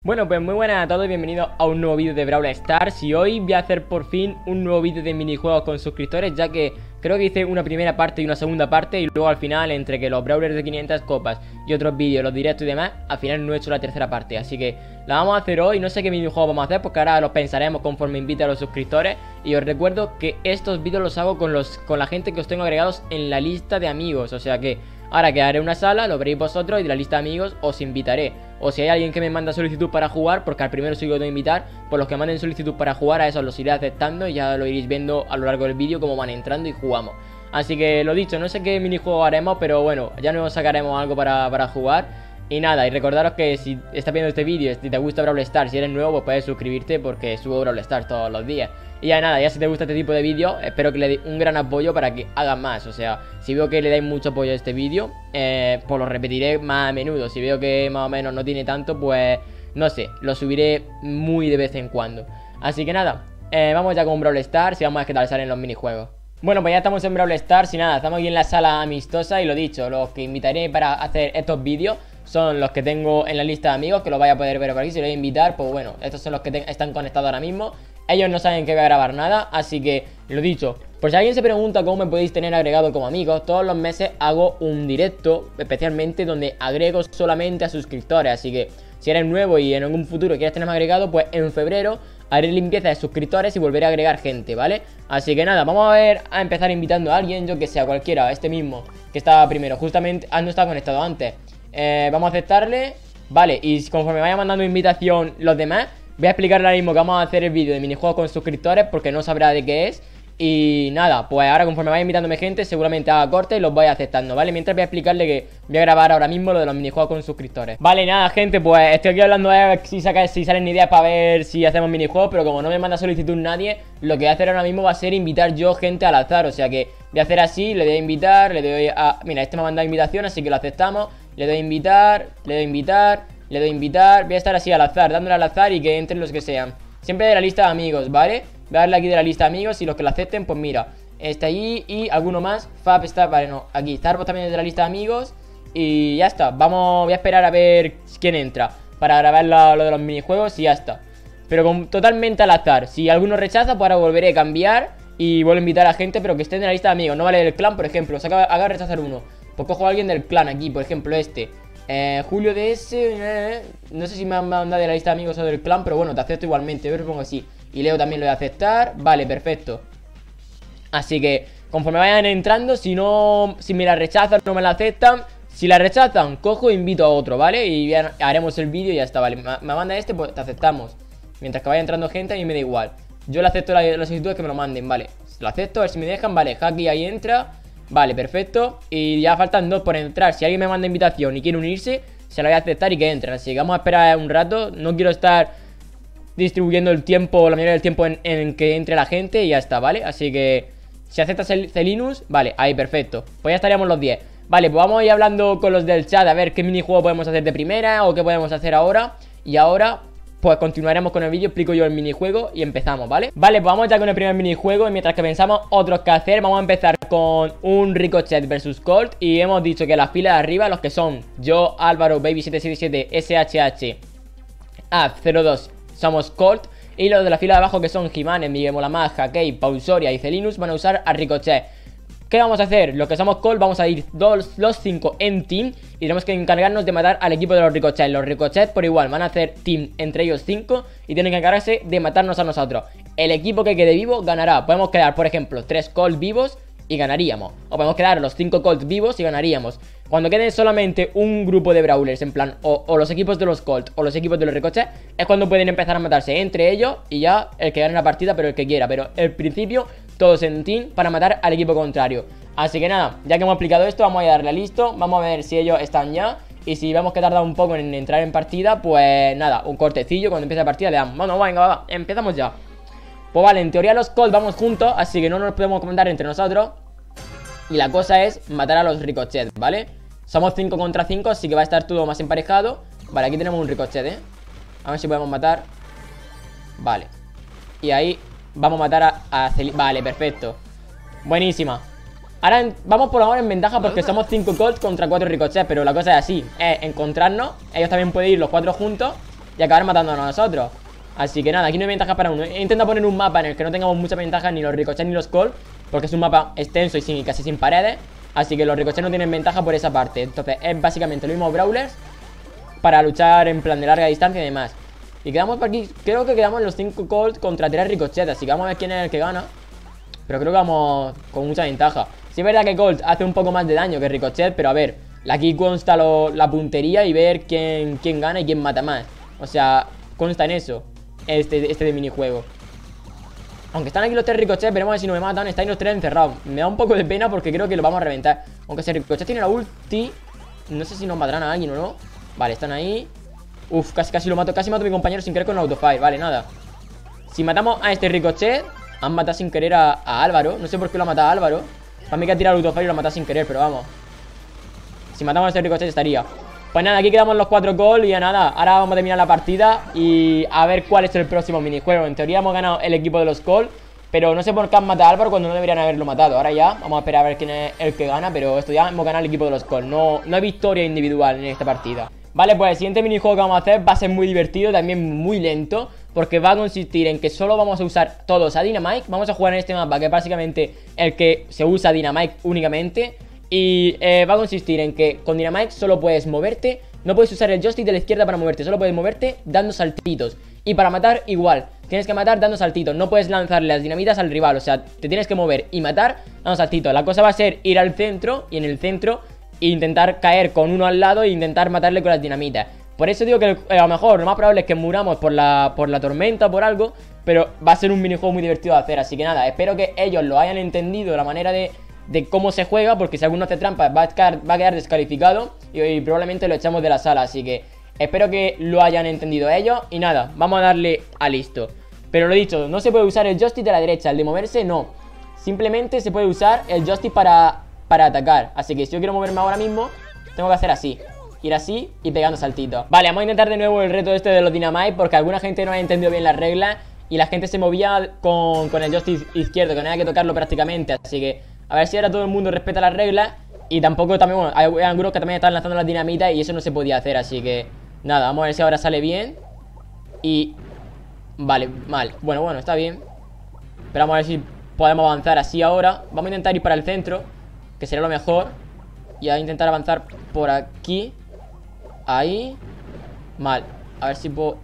Bueno, pues muy buenas a todos y bienvenidos a un nuevo vídeo de Brawl Stars. Y hoy voy a hacer por fin un nuevo vídeo de minijuegos con suscriptores, ya que creo que hice una primera parte y una segunda parte, y luego al final, entre que los Brawlers de 500 copas y otros vídeos, los directos y demás, al final no he hecho la tercera parte. Así que la vamos a hacer hoy. No sé qué minijuegos vamos a hacer, porque ahora los pensaremos conforme invite a los suscriptores. Y os recuerdo que estos vídeos los hago con la gente que os tengo agregados en la lista de amigos. O sea que ahora que haré una sala, lo veréis vosotros, y de la lista de amigos os invitaré. O si hay alguien que me manda solicitud para jugar, porque al primero sí que os tengo que invitar, pues los que manden solicitud para jugar, a esos los iré aceptando y ya lo iréis viendo a lo largo del vídeo cómo van entrando y jugamos. Así que lo dicho, no sé qué minijuego haremos, pero bueno, ya nos sacaremos algo para jugar. Y nada, y recordaros que si estás viendo este vídeo, si te gusta Brawl Stars, si eres nuevo, pues puedes suscribirte porque subo Brawl Stars todos los días. Y ya nada, ya si te gusta este tipo de vídeos, espero que le deis un gran apoyo para que hagan más. O sea, si veo que le dais mucho apoyo a este vídeo, pues lo repetiré más a menudo. Si veo que más o menos no tiene tanto, pues no sé, lo subiré muy de vez en cuando. Así que nada, vamos ya con Brawl Stars y vamos a ver qué tal salen los minijuegos. Bueno, pues ya estamos en Brawl Stars y nada, estamos aquí en la sala amistosa. Y lo dicho, los que invitaré para hacer estos vídeos son los que tengo en la lista de amigos, que lo vais a poder ver por aquí. Si lo voy a invitar, pues bueno, estos son los que están conectados ahora mismo. Ellos no saben que voy a grabar nada, así que lo dicho, por si alguien se pregunta cómo me podéis tener agregado como amigos, todos los meses hago un directo, especialmente donde agrego solamente a suscriptores. Así que si eres nuevo y en algún futuro quieres tenerme agregado, pues en febrero haré limpieza de suscriptores y volveré a agregar gente, ¿vale? Así que nada, vamos a empezar invitando a alguien, yo que sea, cualquiera, este mismo que estaba primero, justamente, no estaba conectado antes. Vamos a aceptarle, vale, y conforme vaya mandando invitación los demás, voy a explicarle ahora mismo que vamos a hacer el vídeo de minijuegos con suscriptores, porque no sabrá de qué es. Y nada, pues ahora conforme vaya invitándome gente, seguramente haga cortes y los voy aceptando, ¿vale? Mientras voy a explicarle que voy a grabar ahora mismo lo de los minijuegos con suscriptores. Vale, nada, gente, pues estoy aquí hablando de ver si salen ideas para ver si hacemos minijuegos, pero como no me manda solicitud nadie, lo que voy a hacer ahora mismo va a ser invitar yo gente al azar. O sea que voy a hacer así, le doy a invitar, le doy a... Mira, este me ha mandado invitación, así que lo aceptamos. Le doy a invitar, le doy a invitar, le doy a invitar. Voy a estar así al azar, dándole al azar y que entren los que sean. Siempre de la lista de amigos, ¿vale? Voy a darle aquí de la lista de amigos y los que lo acepten, pues mira, está allí y alguno más. Fab está, vale, no, aquí Starbucks también es de la lista de amigos. Y ya está, voy a esperar a ver quién entra para grabar lo de los minijuegos y ya está. Pero totalmente al azar. Si alguno rechaza, pues ahora volveré a cambiar y vuelvo a invitar a gente, pero que estén en la lista de amigos. No vale del clan, por ejemplo, acaba de rechazar uno. Pues cojo a alguien del clan aquí, por ejemplo este Julio de ese, no sé si me han mandado de la lista de amigos o del clan, pero bueno, te acepto igualmente, yo lo pongo así. Y Leo también lo voy a aceptar, vale, perfecto. Así que conforme vayan entrando, si me la rechazan, no me la aceptan. Si la rechazan, cojo e invito a otro, ¿vale? Y ya haremos el vídeo y ya está, vale. Me manda este, pues te aceptamos. Mientras que vaya entrando gente, a mí me da igual. Yo le acepto las solicitudes que me lo manden, vale. Lo acepto, a ver si me dejan, vale, Haki ahí entra. Vale, perfecto. Y ya faltan dos por entrar. Si alguien me manda invitación y quiere unirse, se la voy a aceptar y que entren. Así que vamos a esperar un rato. No quiero estar distribuyendo el tiempo, la mayoría del tiempo en que entre la gente y ya está, ¿vale? Así que si aceptas el Celinus, vale, ahí, perfecto. Pues ya estaríamos los 10. Vale, pues vamos a ir hablando con los del chat a ver qué minijuego podemos hacer de primera o qué podemos hacer ahora. Y ahora pues continuaremos con el vídeo, explico yo el minijuego y empezamos, ¿vale? Vale, pues vamos ya con el primer minijuego. Y mientras que pensamos otros que hacer, vamos a empezar con un Ricochet versus Colt. Y hemos dicho que las filas de arriba, los que son yo, Álvaro, Baby777, SHH, AF02, somos Colt. Y los de la fila de abajo, que son Jimanes, Miguel Molamaja, Key, Paul Soria y Celinus, van a usar a Ricochet. ¿Qué vamos a hacer? Los que somos Colt vamos a ir los 5 en team y tenemos que encargarnos de matar al equipo de los Ricochet. Los Ricochet por igual van a hacer team entre ellos 5 y tienen que encargarse de matarnos a nosotros. El equipo que quede vivo ganará. Podemos quedar, por ejemplo, 3 Colt vivos y ganaríamos. O podemos quedar los 5 Colt vivos y ganaríamos. Cuando quede solamente un grupo de Brawlers, en plan, o los equipos de los Colt o los equipos de los Ricochet, es cuando pueden empezar a matarse entre ellos y ya el que gane la partida, pero el que quiera. Pero al principio todos en team para matar al equipo contrario. Así que nada, ya que hemos explicado esto, vamos a darle a listo. Vamos a ver si ellos están ya. Y si vemos que tarda un poco en entrar en partida, pues nada, un cortecillo. Cuando empiece la partida le damos, bueno, venga, va, empezamos ya. Pues vale, en teoría los Colt vamos juntos, así que no nos podemos comentar entre nosotros. Y la cosa es matar a los Ricochet, ¿vale? Somos 5 contra 5, así que va a estar todo más emparejado. Vale, aquí tenemos un Ricochet, a ver si podemos matar. Vale. Y ahí vamos a matar a vale, perfecto. Buenísima. Ahora vamos por ahora en ventaja porque somos 5 Colt contra 4 Ricochet. Pero la cosa es así, es encontrarnos. Ellos también pueden ir los 4 juntos y acabar matándonos a nosotros. Así que nada, aquí no hay ventaja para uno. He intentado poner un mapa en el que no tengamos mucha ventaja ni los ricochets ni los calls, porque es un mapa extenso y casi sin paredes. Así que los ricochets no tienen ventaja por esa parte. Entonces es básicamente los mismos brawlers para luchar en plan de larga distancia y demás. Y quedamos por aquí, creo que quedamos los 5 calls contra 3 ricochets. Así que vamos a ver quién es el que gana. Pero creo que vamos con mucha ventaja. Sí es verdad que Colt hace un poco más de daño que Ricochet, pero a ver, aquí consta la puntería y ver quién gana y quién mata más. O sea, consta en eso este de minijuego. Aunque están aquí los 3 Ricochet, veremos a ver si no me matan. Están los 3 encerrados. Me da un poco de pena porque creo que lo vamos a reventar. Aunque si Ricochet tiene la ulti, no sé si nos matarán a alguien o no. Vale, están ahí. Uf, casi lo mato. Casi mato a mi compañero sin querer con el autofire. Vale, nada. Si matamos a este Ricochet, han matado sin querer a Álvaro. No sé por qué lo ha matado a Álvaro. Para mí que ha tirado el autofire y lo ha matado sin querer, pero vamos. Si matamos a este Ricochet estaría. Pues nada, aquí quedamos los 4 calls y ya nada. Ahora vamos a terminar la partida y a ver cuál es el próximo minijuego. En teoría hemos ganado el equipo de los calls, pero no sé por qué han matado a Álvaro cuando no deberían haberlo matado. Ahora ya, vamos a esperar a ver quién es el que gana, pero esto ya hemos ganado el equipo de los calls. No hay victoria individual en esta partida. Vale, pues el siguiente minijuego que vamos a hacer va a ser muy divertido, también muy lento, porque va a consistir en que solo vamos a usar todos a Dynamite. Vamos a jugar en este mapa, que es básicamente el que se usa Dynamite únicamente. Y va a consistir en que con Dynamite solo puedes moverte, no puedes usar el joystick de la izquierda para moverte, solo puedes moverte dando saltitos. Y para matar igual, tienes que matar dando saltitos, no puedes lanzarle las dinamitas al rival, o sea, te tienes que mover y matar dando saltitos. La cosa va a ser ir al centro y en el centro intentar caer con uno al lado e intentar matarle con las dinamitas. Por eso digo que a lo mejor lo más probable es que muramos por la tormenta o por algo, pero va a ser un minijuego muy divertido de hacer. Así que nada, espero que ellos lo hayan entendido, la manera de cómo se juega, porque si alguno hace trampas va a quedar descalificado y probablemente lo echamos de la sala. Así que espero que lo hayan entendido ellos. Y nada, vamos a darle a listo. Pero lo dicho, no se puede usar el joystick de la derecha, el de moverse no. Simplemente se puede usar el joystick para atacar. Así que si yo quiero moverme ahora mismo, tengo que hacer así, ir así y pegando saltitos. Vale, vamos a intentar de nuevo el reto este de los Dynamite, porque alguna gente no ha entendido bien las reglas y la gente se movía con el joystick izquierdo, que no había que tocarlo prácticamente. Así que a ver si ahora todo el mundo respeta las reglas. Y tampoco también, bueno, hay algunos que también están lanzando las dinamitas y eso no se podía hacer. Así que nada, vamos a ver si ahora sale bien. Y vale, mal. Bueno, está bien. Pero vamos a ver si podemos avanzar así ahora. Vamos a intentar ir para el centro, que sería lo mejor. Y a intentar avanzar por aquí. Ahí. Mal. A ver si puedo.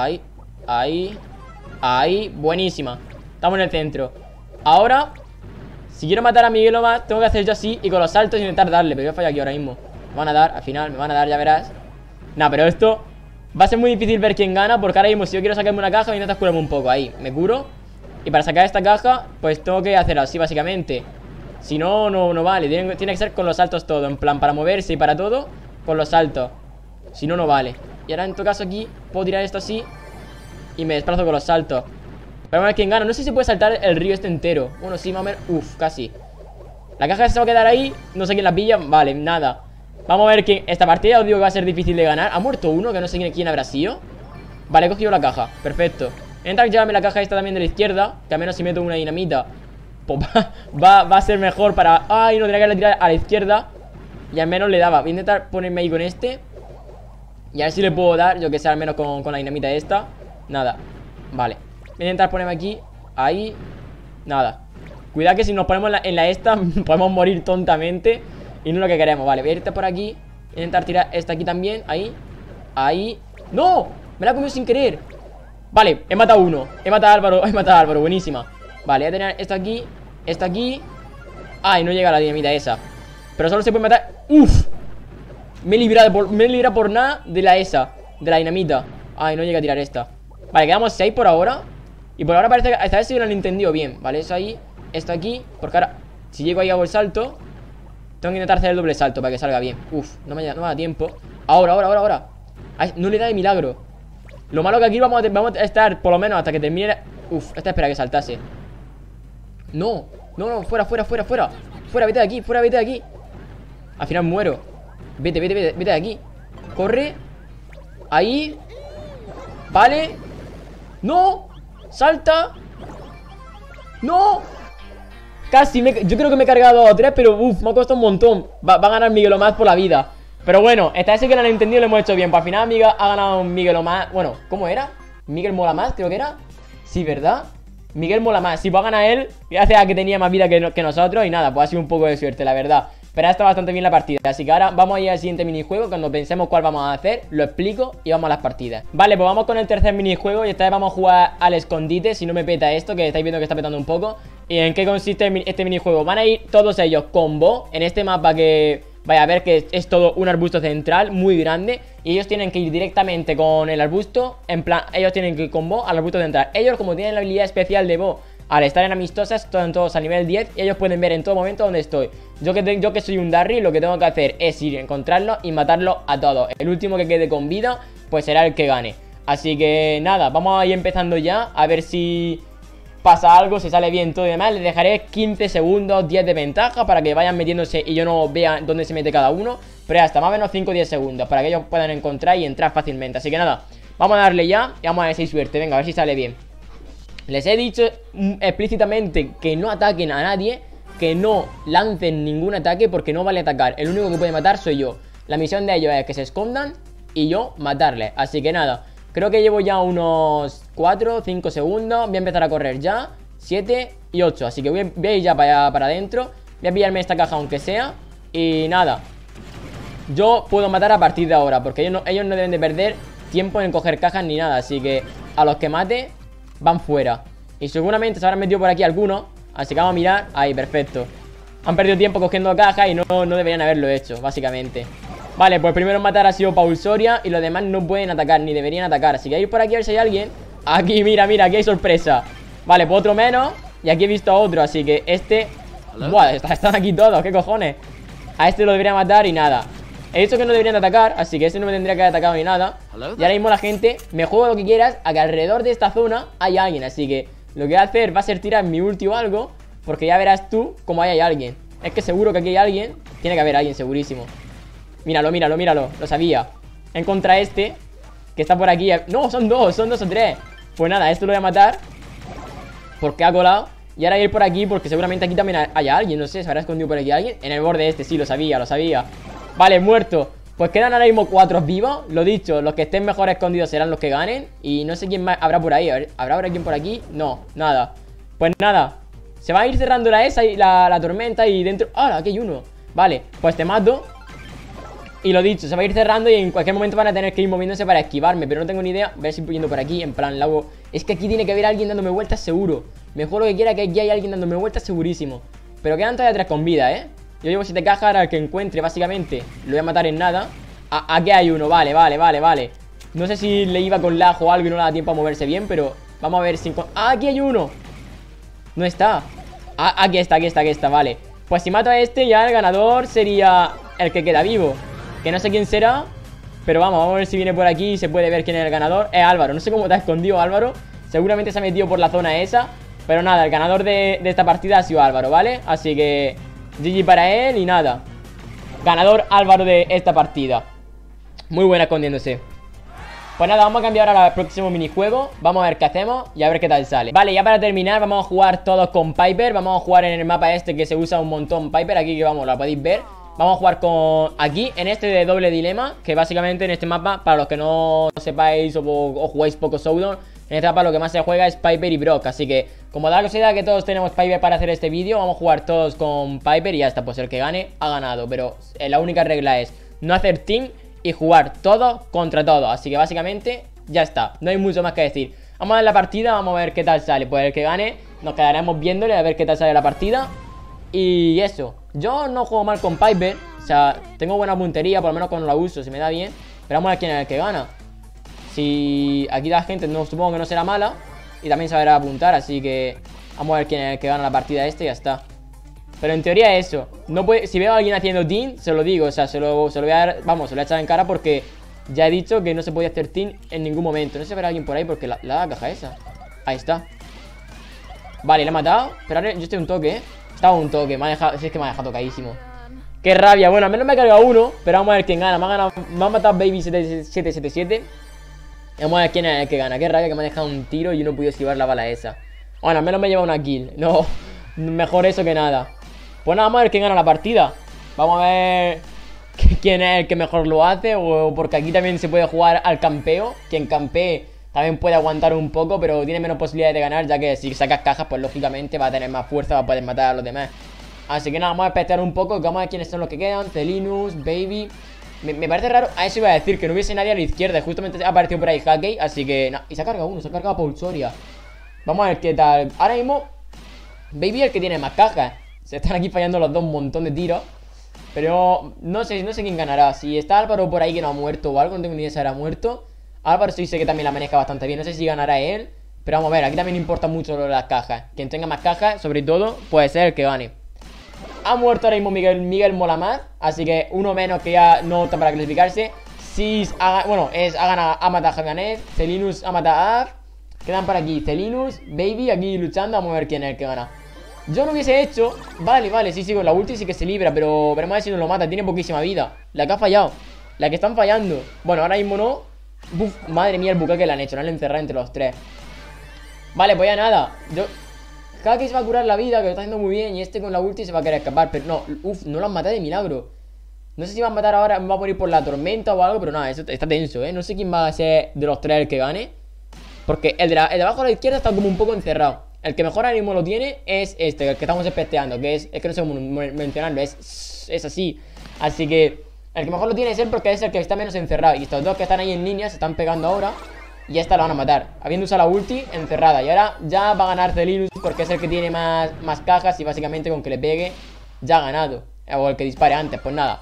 Ahí. Buenísima. Estamos en el centro. Ahora, si quiero matar a Miguel Omar, tengo que hacer yo así y con los saltos intentar darle. Pero yo fallo aquí ahora mismo. Me van a dar, al final me van a dar, ya verás. Nah, pero esto va a ser muy difícil ver quién gana, porque ahora mismo si yo quiero sacarme una caja, voy a intentar curarme un poco. Ahí, me curo. Y para sacar esta caja, pues tengo que hacerlo así básicamente. Si no, no vale. Tiene que ser con los saltos todo. En plan, para moverse y para todo, con los saltos. Si no, no vale. Y ahora en todo caso aquí puedo tirar esto así y me desplazo con los saltos. Pero vamos a ver quién gana. No sé si se puede saltar el río este entero. Bueno, sí, vamos a ver. Uf, casi. La caja se va a quedar ahí. No sé quién la pilla. Vale, nada. Vamos a ver quién. Esta partida os digo que va a ser difícil de ganar. Ha muerto uno, que no sé quién habrá sido. Vale, he cogido la caja. Perfecto. Voy a intentar llevarme la caja esta también de la izquierda, que al menos si meto una dinamita pues va a ser mejor para... Ay, no, tenía que tirar a la izquierda y al menos le daba. Voy a intentar ponerme ahí con este y a ver si le puedo dar, yo que sé, al menos con la dinamita esta. Nada. Vale. Voy a intentar ponerme aquí. Ahí. Nada. Cuidado que si nos ponemos en la esta podemos morir tontamente y no es lo que queremos. Vale, voy a irte por aquí. Voy a intentar tirar esta aquí también. Ahí. ¡No! Me la he comido sin querer. Vale, he matado uno. He matado a Álvaro, buenísima. Vale, voy a tener esto aquí. Esto aquí. Ay, no llega la dinamita esa. Pero solo se puede matar. ¡Uf! Me he librado por nada de la esa, de la dinamita. Ay, no llega a tirar esta. Vale, quedamos 6 por ahora. Y por ahora parece que esta vez sí lo han entendido bien. Vale, eso ahí, esto aquí. Porque ahora, si llego ahí hago el salto. Tengo que intentar hacer el doble salto para que salga bien. Uf, no me da tiempo. Ahora. Ay, no le da de milagro. Lo malo que aquí vamos a estar por lo menos hasta que termine. Uf, esta espera que saltase. No, fuera. Fuera, vete de aquí. Al final muero. Vete de aquí. Corre. Ahí. Vale. No. Salta. No. Casi, yo creo que me he cargado a 3, pero uff, me ha costado un montón. Va a ganar Miguel Omar por la vida. Pero bueno, esta vez sí que lo han entendido, lo hemos hecho bien. Pues al final, amiga, ha ganado Miguel o más. Bueno, ¿cómo era? Miguel mola más, creo que era. Sí, ¿verdad? Miguel mola más. Si pues gana él, gracias a que tenía más vida que nosotros. Y nada, pues ha sido un poco de suerte, la verdad. Pero ha estado bastante bien la partida. Así que ahora vamos a ir al siguiente minijuego. Cuando pensemos cuál vamos a hacer, lo explico y vamos a las partidas. Vale, pues vamos con el tercer minijuego. Y esta vez vamos a jugar al escondite. Si no me peta esto, que estáis viendo que está petando un poco. ¿Y en qué consiste este minijuego? Van a ir todos ellos con Bo en este mapa que... Vaya a ver que es todo un arbusto central muy grande. Y ellos tienen que ir directamente con el arbusto. En plan, ellos tienen que ir con Bo al arbusto central. Ellos, como tienen la habilidad especial de Bo, al estar en amistosas, están todos a nivel 10. Y ellos pueden ver en todo momento dónde estoy. Yo que soy un Darry, lo que tengo que hacer es ir a encontrarlo y matarlo a todos. El último que quede con vida, pues será el que gane. Así que nada, vamos a ir empezando ya. A ver si pasa algo, si sale bien todo y demás. Les dejaré 15 segundos, 10 de ventaja para que vayan metiéndose y yo no vea dónde se mete cada uno. Pero ya hasta más o menos 5 o 10 segundos para que ellos puedan encontrar y entrar fácilmente. Así que nada, vamos a darle ya y vamos a ver si hay suerte. Venga, a ver si sale bien. Les he dicho explícitamente que no ataquen a nadie, que no lancen ningún ataque porque no vale atacar. El único que puede matar soy yo. La misión de ellos es que se escondan y yo matarles. Así que nada, creo que llevo ya unos 4 o 5 segundos. Voy a empezar a correr ya. 7 y 8. Así que voy a ir ya para adentro. Voy a pillarme esta caja aunque sea. Y nada, yo puedo matar a partir de ahora porque ellos no deben de perder tiempo en coger cajas ni nada. Así que a los que mate van fuera. Y seguramente se habrán metido por aquí algunos. Así que vamos a mirar. Ahí, perfecto. Han perdido tiempo cogiendo cajas y no deberían haberlo hecho, básicamente. Vale, pues el primero en matar ha sido Paul Soria. Y los demás no pueden atacar, ni deberían atacar. Así que voy a ir por aquí a ver si hay alguien. Aquí, mira, aquí hay sorpresa. Vale, pues otro menos. Y aquí he visto a otro, así que este... Buah, están aquí todos, ¿qué cojones? A este lo debería matar y nada. He dicho que no deberían de atacar, así que este no me tendría que haber atacado ni nada. Y ahora mismo la gente, me juego lo que quieras, a que alrededor de esta zona hay alguien. Así que lo que voy a hacer va a ser tirar mi ulti o algo, porque ya verás tú cómo hay alguien. Es que seguro que aquí hay alguien. Tiene que haber alguien, segurísimo. Míralo, lo sabía. En contra este, que está por aquí. No, son dos o tres. Pues nada, esto lo voy a matar porque ha colado. Y ahora voy a ir por aquí porque seguramente aquí también haya alguien. No sé, ¿se habrá escondido por aquí alguien? En el borde este, sí, lo sabía. Vale, muerto. Pues quedan ahora mismo 4 vivos. Lo dicho, los que estén mejor escondidos serán los que ganen. Y no sé quién más habrá por ahí. A ver, ¿habrá alguien por aquí? No, nada. Pues nada, se va a ir cerrando la tormenta y dentro... ¡Ah! Aquí hay uno. Vale, pues te mato. Y lo dicho, se va a ir cerrando y en cualquier momento van a tener que ir moviéndose para esquivarme. Pero no tengo ni idea. Voy a ir yendo por aquí, en plan, lago. Es que aquí tiene que haber alguien dándome vueltas seguro. Mejor lo que quiera, que aquí hay alguien dándome vueltas segurísimo. Pero quedan todavía 3 con vida, ¿eh? Yo llevo 7 cajas, al que encuentre básicamente lo voy a matar en nada. Aquí hay uno, vale. No sé si le iba con lag o algo y no le da tiempo a moverse bien, pero vamos a ver si... aquí hay uno. No está. Aquí está, vale. Pues si mato a este ya el ganador sería el que queda vivo. Que no sé quién será, pero vamos a ver si viene por aquí y se puede ver quién es el ganador. Es Álvaro, no sé cómo te ha escondido Álvaro. Seguramente se ha metido por la zona esa. Pero nada, el ganador de esta partida ha sido Álvaro, ¿vale? Así que GG para él y nada. Ganador Álvaro de esta partida. Muy buena escondiéndose. Pues nada, vamos a cambiar ahora al próximo minijuego. Vamos a ver qué hacemos y a ver qué tal sale. Vale, ya para terminar vamos a jugar todos con Piper. Vamos a jugar en el mapa este que se usa un montón Piper. Aquí que vamos, la podéis ver. Vamos a jugar con... aquí, en este de doble dilema. Que básicamente en este mapa, para los que no sepáis o jugáis poco Showdown, en este mapa lo que más se juega es Piper y Brock. Así que, como da la casualidad que todos tenemos Piper para hacer este vídeo, vamos a jugar todos con Piper y ya está. Pues el que gane, ha ganado. Pero la única regla es no hacer team y jugar todo contra todo. Así que básicamente, ya está. No hay mucho más que decir. Vamos a ver la partida, vamos a ver qué tal sale. Pues el que gane, nos quedaremos viéndole a ver qué tal sale la partida. Y eso. Yo no juego mal con Piper. O sea, tengo buena puntería, por lo menos cuando la uso, se me da bien. Pero vamos a ver quién es el que gana. Si aquí la gente no, supongo que no será mala y también sabrá apuntar, así que vamos a ver quién es el que gana la partida y ya está. Pero en teoría eso, no puede, si veo a alguien haciendo team, se lo digo, o sea, se lo voy a dar, vamos, se lo voy a echar en cara porque ya he dicho que no se podía hacer team en ningún momento. No sé si habrá alguien por ahí porque la caja esa. Ahí está. Vale, le he matado, pero ahora yo estoy un toque, estaba un toque, me ha dejado, si es que me ha dejado tocadísimo. Qué rabia, bueno, al menos me ha cargado uno, pero vamos a ver quién gana. Me ha matado Baby 777. Vamos a ver quién es el que gana. Qué rabia que me ha dejado un tiro y yo no pude esquivar la bala esa. Bueno, al menos me lleva una kill. No, mejor eso que nada. Pues nada, vamos a ver quién gana la partida. Vamos a ver quién es el que mejor lo hace, o porque aquí también se puede jugar al campeo. Quien campee también puede aguantar un poco, pero tiene menos posibilidades de ganar, ya que si sacas cajas, pues lógicamente va a tener más fuerza, va a poder matar a los demás. Así que nada, vamos a espectar un poco, vamos a ver quiénes son los que quedan. Celinus, Baby. Me parece raro, a eso iba a decir, que no hubiese nadie a la izquierda. Justamente ha aparecido por ahí Hackey, así que y se ha cargado uno, se ha cargado a Paulsoria. Vamos a ver qué tal. Ahora mismo Baby es el que tiene más cajas. Se están aquí fallando los dos un montón de tiros. Pero no sé quién ganará. Si está Álvaro por ahí que no ha muerto o algo, no tengo ni idea si habrá muerto. Álvaro sí sé que también la maneja bastante bien. No sé si ganará él, pero vamos a ver, aquí también importa mucho lo de las cajas. Quien tenga más cajas, sobre todo, puede ser el que gane. Ha muerto ahora mismo Miguel Molamaz, así que uno menos que ya no está para clasificarse. Sis ha ganado, ha matado a Javianet. Celinus ha matado a Af. Quedan por aquí Celinus, Baby, aquí luchando. Vamos a ver quién es el que gana. Yo no hubiese hecho. Vale, sí, con la ulti sí que se libra, pero veremos a ver si no lo mata. Tiene poquísima vida. La que ha fallado, la que están fallando. Bueno, ahora mismo no. Uf, madre mía el buque que le han hecho. No le han encerrado entre los tres. Vale, pues ya nada. Hackey se va a curar la vida, que lo está haciendo muy bien. Y este con la ulti se va a querer escapar. Pero no, no lo han matado de milagro. No sé si van a matar ahora, va a morir por la tormenta o algo. Pero nada, eso está tenso, No sé quién va a ser de los tres el que gane. Porque el de abajo a la izquierda está como un poco encerrado. El que mejor ahora mismo lo tiene es este, el que estamos especteando. Que es que no sé cómo mencionarlo, es así. Así que el que mejor lo tiene es él, porque es el que está menos encerrado. Y estos dos que están ahí en línea se están pegando ahora. Y esta la van a matar, habiendo usado la ulti encerrada. Y ahora ya va a ganar Celinus, porque es el que tiene más cajas. Y básicamente con que le pegue ya ha ganado. O el que dispare antes, pues nada.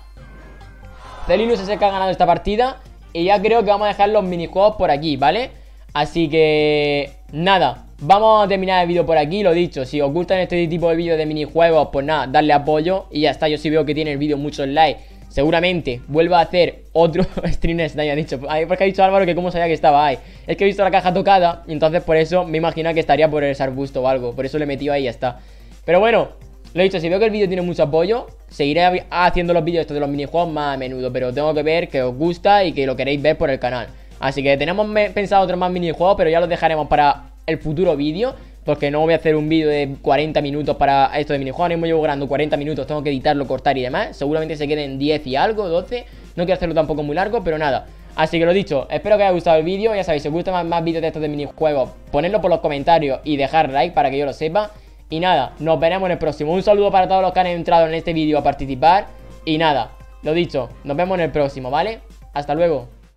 Celinus es el que ha ganado esta partida. Y ya creo que vamos a dejar los minijuegos por aquí, ¿vale? Así que nada, vamos a terminar el vídeo por aquí. Lo dicho, si os gustan este tipo de vídeos de minijuegos, pues nada, darle apoyo. Y ya está, yo sí veo que tiene el vídeo muchos likes. Seguramente vuelva a hacer otro stream de Snake, ha dicho. Porque ha dicho Álvaro que cómo sabía que estaba ahí. Es que he visto la caja tocada y entonces por eso me imagino que estaría por el arbusto o algo. Por eso le he metido ahí y ya está. Pero bueno, lo he dicho, si veo que el vídeo tiene mucho apoyo, seguiré haciendo los vídeos estos de los minijuegos más a menudo. Pero tengo que ver que os gusta y que lo queréis ver por el canal. Así que tenemos pensado otros más minijuegos, pero ya los dejaremos para el futuro vídeo. Porque no voy a hacer un vídeo de 40 minutos para esto de minijuegos. Ahora mismo llevo grabando 40 minutos, tengo que editarlo, cortar y demás. Seguramente se queden 10 y algo, 12. No quiero hacerlo tampoco muy largo, pero nada. Así que lo dicho, espero que os haya gustado el vídeo. Ya sabéis, si os gustan más vídeos de estos de minijuegos, ponedlo por los comentarios y dejar like para que yo lo sepa. Y nada, nos veremos en el próximo. Un saludo para todos los que han entrado en este vídeo a participar. Y nada, lo dicho, nos vemos en el próximo, ¿vale? Hasta luego.